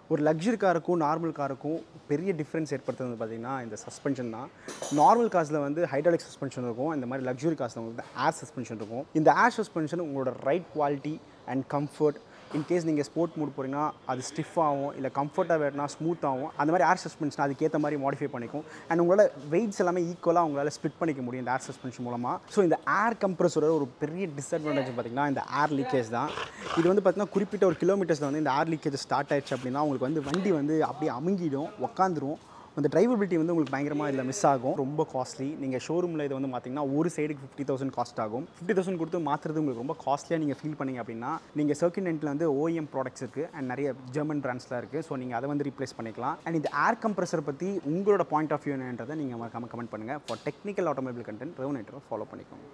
ஒரு luxury காருக்கும் normal காருக்கும் பெரிய difference ஏற்படுத்துறது பார்த்தீங்கன்னா இந்த சஸ்பென்ஷன் தான். நார்மல் கார்ஸில் வந்து ஹைட்ராலிக் சஸ்பென்ஷன் இருக்கும். இந்த மாதிரி லக்ஸரி கார்ஸில் உங்களுக்கு ஏர் சஸ்பென்ஷன் இருக்கும். இந்த ஏர் சஸ்பென்ஷன் உங்களோட ride quality and comfort, in case நீங்கள் ஸ்போர்ட் மூட் போகிறீங்கன்னா அது ஸ்டிஃப் ஆகும், இல்லை கம்ஃபர்ட்டாக வேணும்னா ஸ்மூத் ஆகும். அந்த மாதிரி ஏர் சஸ்பென்ஷன் அதுக்கேற்ற மாதிரி மாடிஃபை பண்ணிக்கும். அண்ட் உங்களோட வெயிட்ஸ் எல்லாமே ஈக்குவலாக உங்களால் ஸ்ப்ளிட் பண்ணிக்க முடியும் இந்த ஏர் சஸ்பென்ஷன் மூலமாக. ஸோ இந்த ஏர் கம்ப்ரஸரோட ஒரு பெரிய டிஸ்அட்வான்டேஜ் பார்த்தீங்கன்னா இந்த ஏர் லீக்கேஜ் தான். இது வந்து பார்த்தீங்கன்னா குறிப்பிட்ட ஒரு கிலோமீட்டர்ஸில் வந்து இந்த ஏர் லீக்கேஜ் ஸ்டார்ட் ஆயிடுச்சு அப்படின்னா உங்களுக்கு வந்து வண்டி வந்து அப்படியே அமுங்கிடும், உக்காந்துரும். அந்த டிரைவபிலிட்டி வந்து உங்களுக்கு பயங்கரமாக இதில் மிஸ் ஆகும். ரொம்ப காஸ்ட்லி. நீங்கள் ஷோரூமில் இது வந்து பார்த்தீங்கன்னா ஒரு சைடுக்கு 50,000 காஸ்ட் ஆகும். 50,000 கொடுத்து மாற்றுறது உங்களுக்கு ரொம்ப காஸ்ட்லியாக நீங்கள் ஃபீல் பண்ணீங்க அப்படின்னா நீங்கள் சர்க்கியூட் வந்து OEM ப்ராடக்ட்ஸ் இருக்குது அண்ட் நிறைய ஜெர்மன் பிராண்ட்ஸ்லாம் இருக்குது. ஸோ நீங்கள் அதை வந்து ரீப்ளேஸ் பண்ணிக்கலாம். அண்ட் இந்த ஏர் கம்ப்ரஸர் பற்றி உங்களோட பாயிண்ட் ஆஃப் வியூ என்னன்றதை நீங்கள் மறக்காம கமெண்ட் பண்ணுங்கள். For technical automobile content RevNitro follow பண்ணிக்கோங்க.